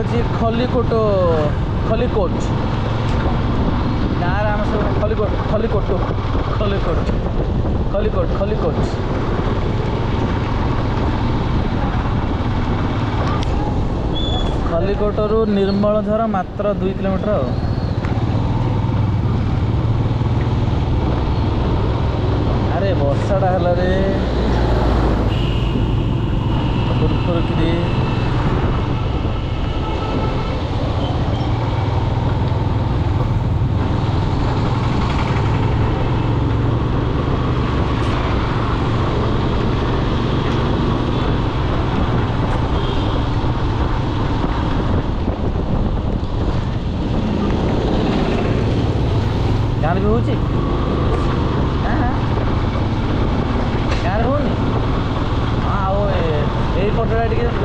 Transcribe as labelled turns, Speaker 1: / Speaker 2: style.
Speaker 1: हूँ खलिकोट खलिकोट गाँव आम सब खलिकोट खलिकोट खलिकोट खलिकोट खलिकोट खलिकोटरू निर्मलझर मात्र 2 किलोमीटर। अरे वर्षाटा है रे फुरफुरकी गाँव भी हूँ गाँव हूँ हाँ यही पटटा टे